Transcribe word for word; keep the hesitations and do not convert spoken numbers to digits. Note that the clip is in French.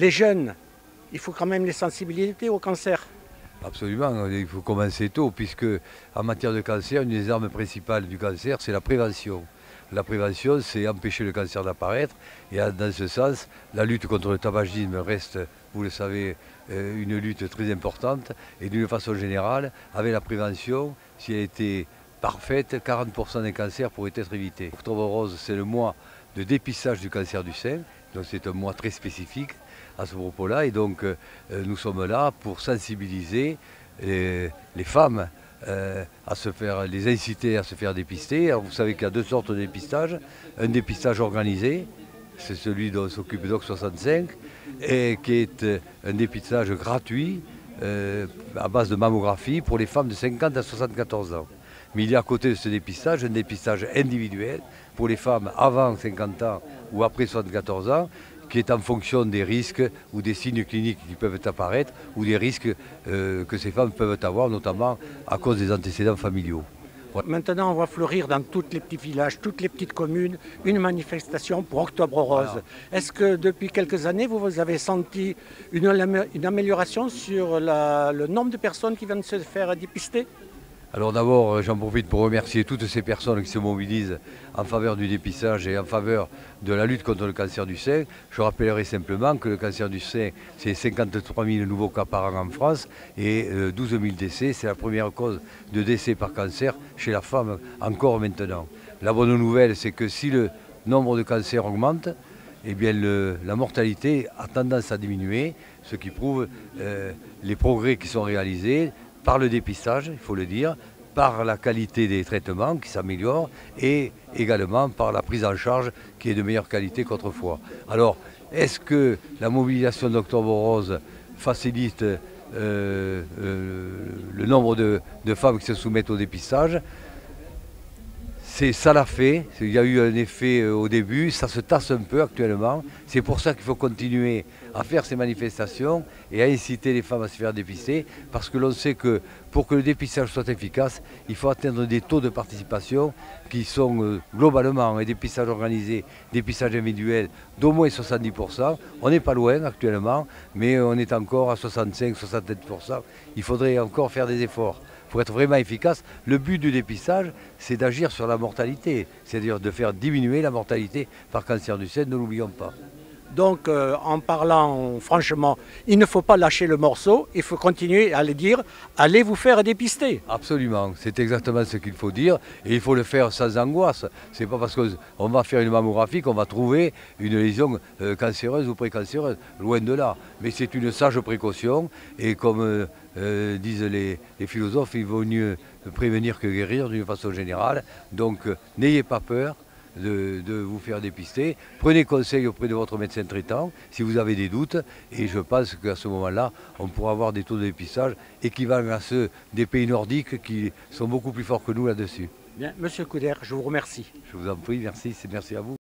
les jeunes, il faut quand même les sensibiliser au cancer. Absolument, il faut commencer tôt, puisque en matière de cancer, une des armes principales du cancer, c'est la prévention. La prévention, c'est empêcher le cancer d'apparaître, et dans ce sens, la lutte contre le tabagisme reste, vous le savez, une lutte très importante, et d'une façon générale, avec la prévention, si elle était parfaite, quarante pour cent des cancers pourraient être évités. Octobre Rose, c'est le mois de dépistage du cancer du sein, donc c'est un mois très spécifique à ce propos-là, et donc euh, nous sommes là pour sensibiliser les, les femmes euh, à se faire, les inciter à se faire dépister. Alors, vous savez qu'il y a deux sortes de dépistage, un dépistage organisé, c'est celui dont s'occupe Doc soixante-cinq, et qui est euh, un dépistage gratuit euh, à base de mammographie pour les femmes de cinquante à soixante-quatorze ans. Mais il y a à côté de ce dépistage un dépistage individuel pour les femmes avant cinquante ans ou après soixante-quatorze ans, qui est en fonction des risques ou des signes cliniques qui peuvent apparaître ou des risques euh, que ces femmes peuvent avoir, notamment à cause des antécédents familiaux. Voilà. Maintenant, on va fleurir dans tous les petits villages, toutes les petites communes, une manifestation pour Octobre Rose. Voilà. Est-ce que depuis quelques années, vous, vous avez senti une, une amélioration sur la, le nombre de personnes qui viennent se faire dépister ? Alors d'abord, j'en profite pour remercier toutes ces personnes qui se mobilisent en faveur du dépistage et en faveur de la lutte contre le cancer du sein. Je rappellerai simplement que le cancer du sein, c'est cinquante-trois mille nouveaux cas par an en France et douze mille décès. C'est la première cause de décès par cancer chez la femme encore maintenant. La bonne nouvelle, c'est que si le nombre de cancers augmente, eh bien le, la mortalité a tendance à diminuer, ce qui prouve euh, les progrès qui sont réalisés par le dépistage, il faut le dire, par la qualité des traitements qui s'améliorent et également par la prise en charge qui est de meilleure qualité qu'autrefois. Alors, est-ce que la mobilisation d'Octobre Rose facilite euh, euh, le nombre de, de femmes qui se soumettent au dépistage ? C'est ça l'a fait, il y a eu un effet au début, ça se tasse un peu actuellement. C'est pour ça qu'il faut continuer à faire ces manifestations et à inciter les femmes à se faire dépister, parce que l'on sait que pour que le dépistage soit efficace, il faut atteindre des taux de participation qui sont euh, globalement un dépistage organisé, dépistage individuel d'au moins soixante-dix pour cent. On n'est pas loin actuellement, mais on est encore à soixante-cinq à soixante-sept pour cent. Il faudrait encore faire des efforts. Pour être vraiment efficace, le but du dépistage, c'est d'agir sur la mortalité, c'est-à-dire de faire diminuer la mortalité par cancer du sein, ne l'oublions pas. Donc, euh, en parlant franchement, il ne faut pas lâcher le morceau, il faut continuer à le dire, allez vous faire dépister. Absolument, c'est exactement ce qu'il faut dire, et il faut le faire sans angoisse. C'est pas parce qu'on va faire une mammographie qu'on va trouver une lésion euh, cancéreuse ou précancéreuse, loin de là. Mais c'est une sage précaution, et comme euh, euh, disent les, les philosophes, il vaut mieux prévenir que guérir d'une façon générale. Donc, euh, n'ayez pas peur De, de vous faire dépister. Prenez conseil auprès de votre médecin traitant si vous avez des doutes, et je pense qu'à ce moment-là, on pourra avoir des taux de dépistage équivalents à ceux des pays nordiques qui sont beaucoup plus forts que nous là-dessus. Bien, Monsieur Couder, je vous remercie. Je vous en prie, merci, c'est merci à vous.